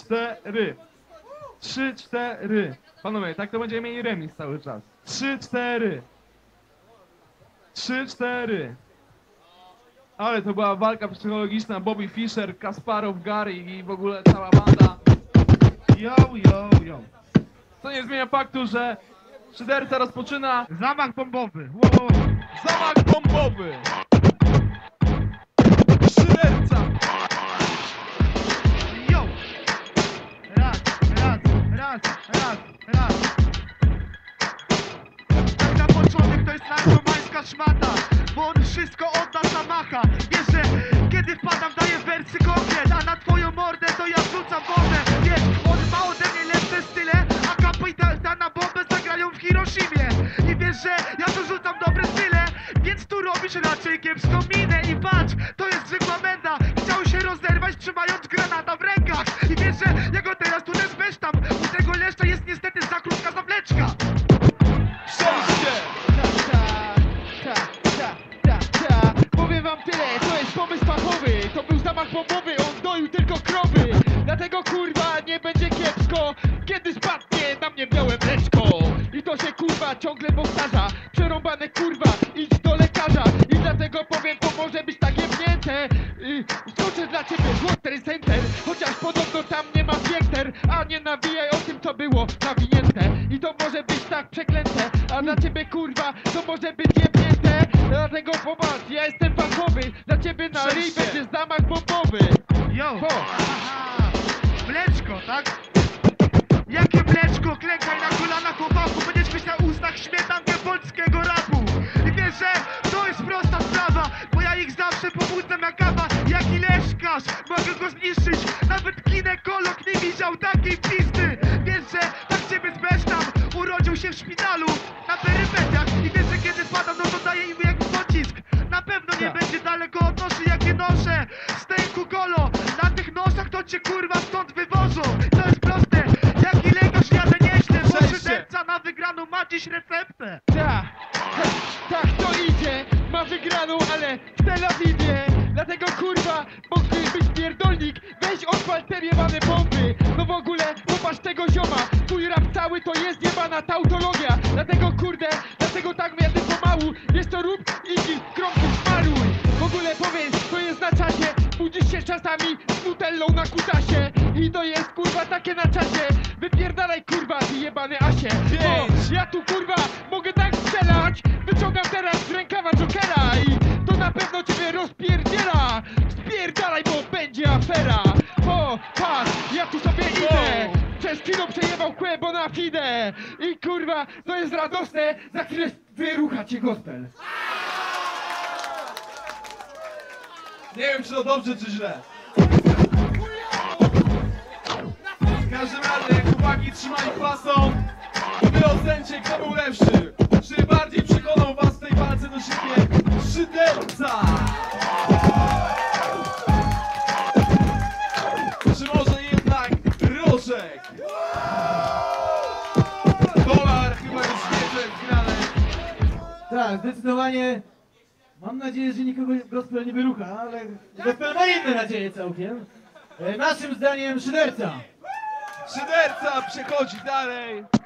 4. 3, 4. Panowie, tak to będziemy mieli remis cały czas. 3, 4. 3, 4. Ale to była walka psychologiczna. Bobby Fischer, Kasparow, Gary i w ogóle cała banda. Yo. To nie zmienia faktu, że szyderca rozpoczyna Zamach bombowy. Wow. zamach bombowy. Szyderca. Yo. Raz. Tak na początek to jest narkomańska szmata, bo on wszystko od nas zamacha. Wiesz, że kiedy wpadam daję wersy konkret, a na twoją mordę to ja wrzucam wodę. Wiesz, on ma ode mnie lepsze style, a kapitan na bombę zagrają w Hiroshimie. I wiesz, że ja tu rzucam dobre style, więc tu robisz raczej kiepską minę. I patrz, to jest zwykła menda. Chciał się rozerwać trzymając granata w rękach. I wiesz, że ja go teraz tu nezbesztam. U tego leszcza jest niestety za krótka zawleczka. Przejście. Powiem wam tyle, to jest pomysł fachowy. To był zamach bombowy, on doił tylko krowy. Dlatego kurwa nie będzie kiepsko, kiedy spadnie na mnie białe mleczko. I to się kurwa ciągle powtarza. Przerąbane kurwa, idź do lekarza. I dlatego powiem, to może być tak jebnięte. Skoczę dla ciebie World Trade Center, chociaż podobno tam nie ma pięter. A nie nawijaj o tym, co było nawinięte. I to może być tak przeklęte, a dla ciebie kurwa to może być jebnięte. Dlatego popatrz, ja jestem fachowy. Dla ciebie na ryj będzie zamach bombowy. Yo! Aha. Mleczko, tak? Jakie mleczko? Klękaj na kolanach, chłopaku. Będziesz mieć na ustach śmietankę polskiego rapu. I wiesz, że to jest prosta sprawa, bo ja ich zawsze pobudzam jak kawa. Jaki leszkarz, mogę go zniszczyć. Nawet ginekolog nie widział takiej pizdy. Wiesz, że tak ciebie zbesztam. Urodził się w szpitalu na perypetiach. I wiesz, że kiedy spadam, no to daję im jak pocisk. Na pewno nie będzie daleko od noszy, jakie noszę. Stęku golo, na tych noszach to cię kurwa stąd wywożą. To jest proste, jaki lekarz jadę nieźle. Bo szyderca na wygraną ma dziś receptę. Tak to idzie, ma wygraną, ale w Tel Awiwie. Dlatego kurwa, mógłby być pierdolnik. Weź odpal te jebane bomby. No w ogóle, popatrz tego zioma. Twój rap cały to jest jebana tautologia. Dlatego kurde, dlatego tak jadę pomału. Wiesz co rób? Idź, kromki smaruj. W ogóle powiedz, to jest na czasie. Budzisz się czasami z nutellą na kutasie. I to jest kurwa takie na czasie. Wypierdalaj kurwa, ty jebany asie. Bo ja tu kurwa mogę tak strzelać. Wyciągam teraz z rękawa Jokera. I to na pewno ciebie rozpierdziela. Spierdalaj, bo będzie afera. O, patrz, ja tu sobie idę. Przez kino przejebał kłę, bo na fide. I kurwa, to jest radosne. Za chwilę wyrucha cię gospel. Nie wiem, czy to dobrze, czy źle. W każdym razie, chłopaki trzymali klasą. Wy ocencie, kto był lepszy. Czy bardziej przekonał was w tej walce do siebie szyderca? Czy może jednak Rożek? Dolar chyba już wie, w finale. Tak, zdecydowanie. Mam nadzieję, że nikogo gospel nie wyrucha, ale gospel ma inne nadzieje całkiem. Naszym zdaniem szyderca. Szyderca przechodzi dalej.